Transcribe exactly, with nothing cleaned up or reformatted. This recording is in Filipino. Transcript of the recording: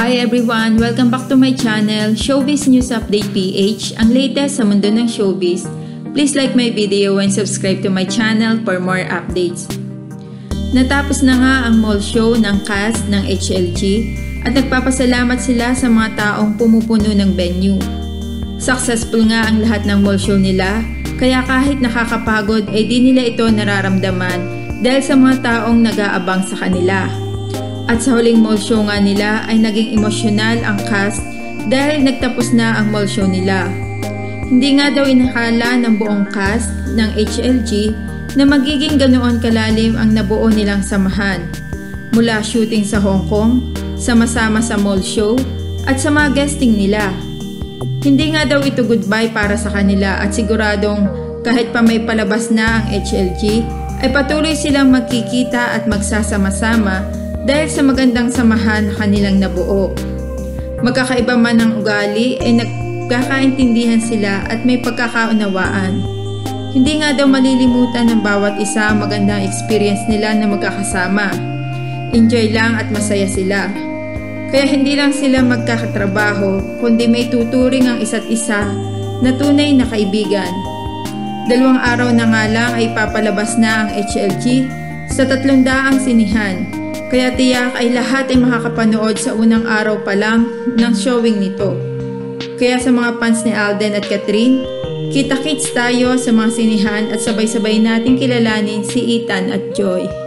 Hi everyone! Welcome back to my channel, Showbiz News Update P H, ang latest sa mundo ng showbiz. Please like my video and subscribe to my channel for more updates. Natapos na nga ang mall show ng cast ng H L G at nagpapasalamat sila sa mga taong pumupuno ng venue. Successful nga ang lahat ng mall show nila, kaya kahit nakakapagod ay di nila ito nararamdaman dahil sa mga taong nag-aabang sa kanila. At sa huling mall show nga nila ay naging emosyonal ang cast dahil nagtapos na ang mall show nila. Hindi nga daw inakala ng buong cast ng H L G na magiging ganoon kalalim ang nabuo nilang samahan. Mula shooting sa Hong Kong, sama-sama sa mall show, at sa mga guesting nila. Hindi nga daw ito goodbye para sa kanila at siguradong kahit pa may palabas na ang H L G ay patuloy silang magkikita at magsasama-sama dahil sa magandang samahan na kanilang nabuo. Magkakaiba man ang ugali ay nagkakaintindihan sila at may pagkakaunawaan. Hindi nga daw malilimutan ng bawat isa ang magandang experience nila na magkakasama. Enjoy lang at masaya sila. Kaya hindi lang sila magkakatrabaho kundi may tuturing ang isa't isa na tunay na kaibigan. Dalawang araw na nga lang ay papalabas na ang H L G sa tatlong daang sinihan. Kaya tiyak ay lahat ay makakapanood sa unang araw pa lang ng showing nito. Kaya sa mga fans ni Alden at Catherine, kita-kits tayo sa mga sinihan at sabay-sabay nating kilalanin si Ethan at Joy.